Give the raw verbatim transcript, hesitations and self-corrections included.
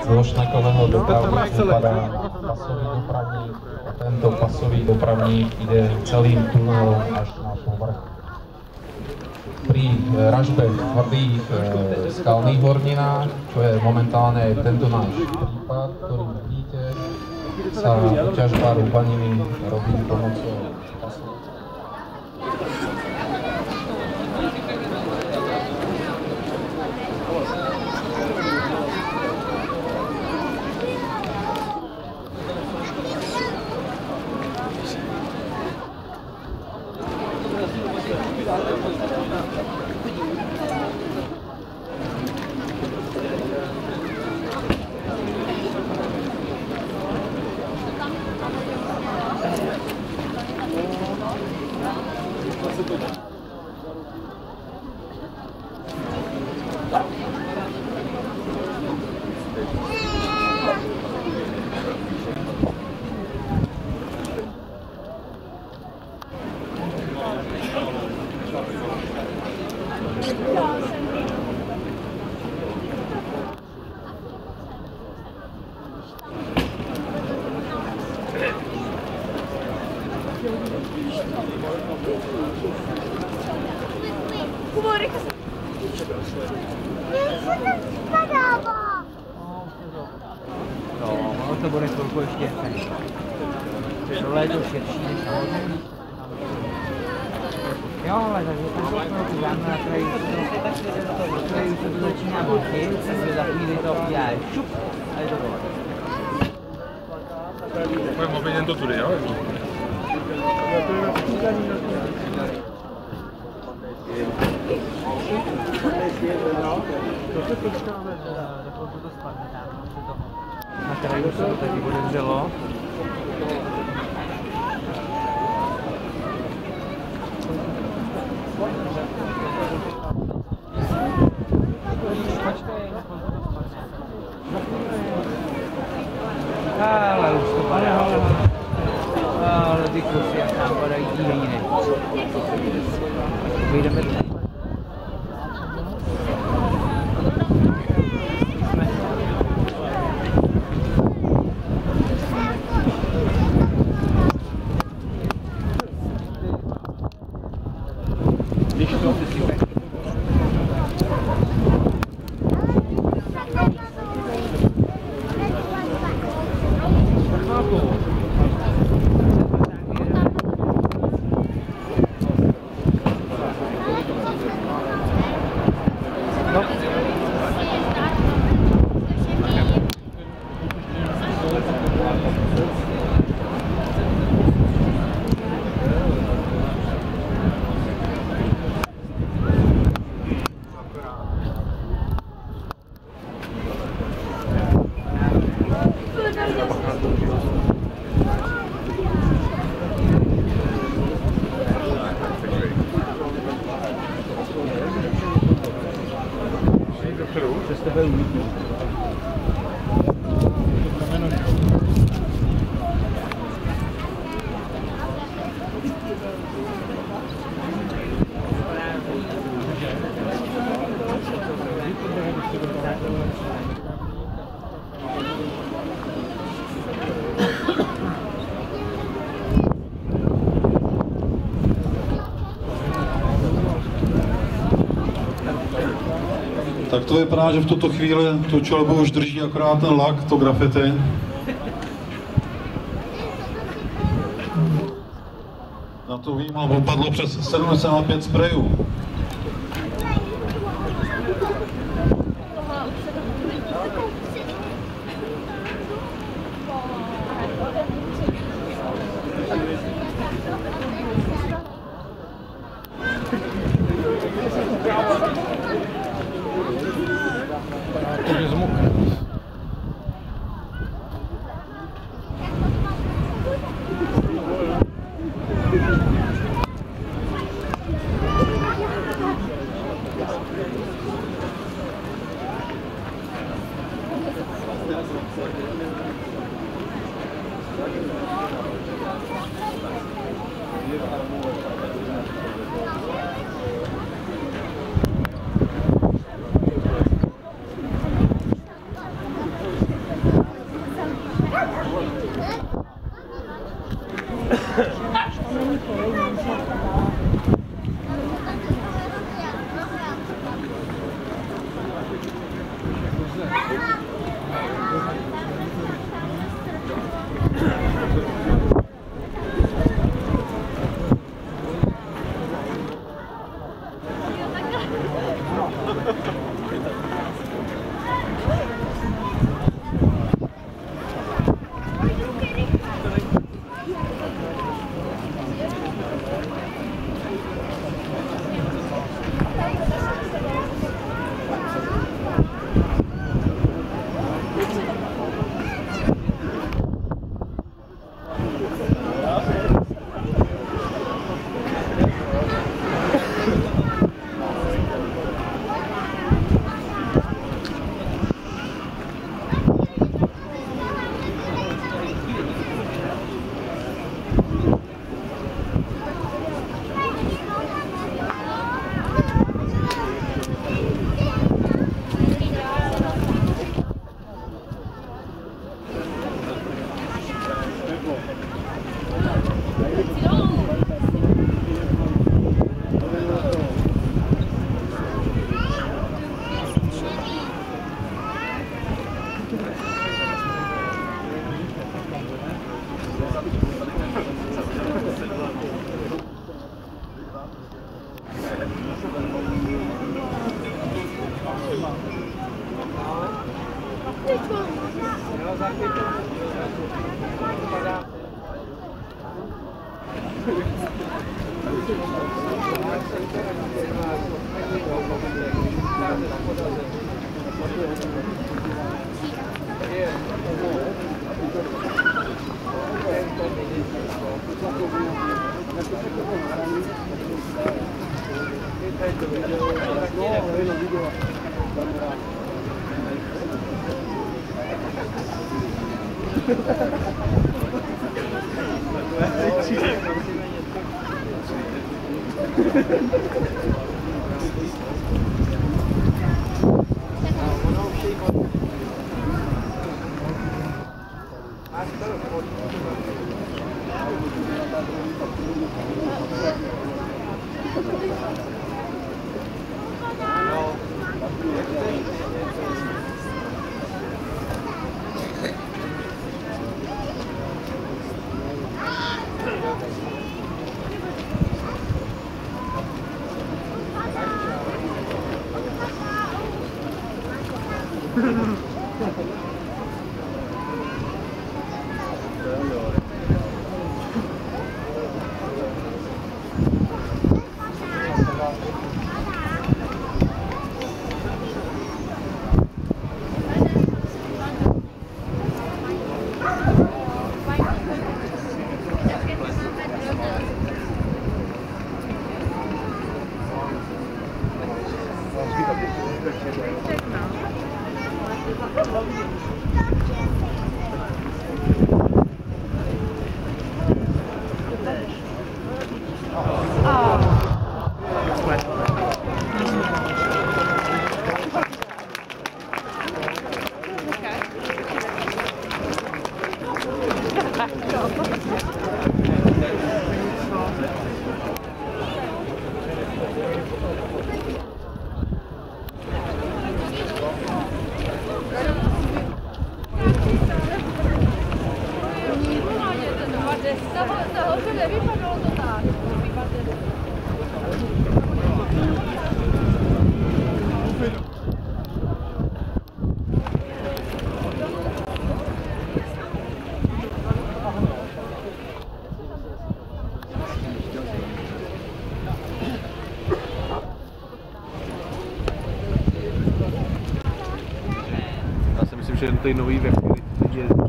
dvošnakového dopravníku padá pasový dopravník a tento pasový dopravník ide celým tunelom až na povrch. Pri ražbe tvrdých e, skalných horninách, čo je momentálne tento náš prípad, ktorý vidíte, sa ťažba rúbaniny robí pomocou pasov. No, ono to bude chvilku ještě tohle je to širší než nahoře. Jo, ale takže to jsou dáme na kraji, na kraji už to začíná moci, takže za chvíli to udělá šup a je to tohle. Budeme oběděn to tudy, jo? Na kraji už se to taky odevřelo. Ale už to padá. Ale ty kusy, jak nám padají tí hejiny. Vyjdeme tady. Když to vysype. Přes tebe umítnu. Tak to vypadá, že v tuto chvíli tu čelbu už drží akorát ten lak, to grafity. Na to výmal opadlo přes sedmdesát pět sprejů. Já si myslím, že ten nový web, který teď je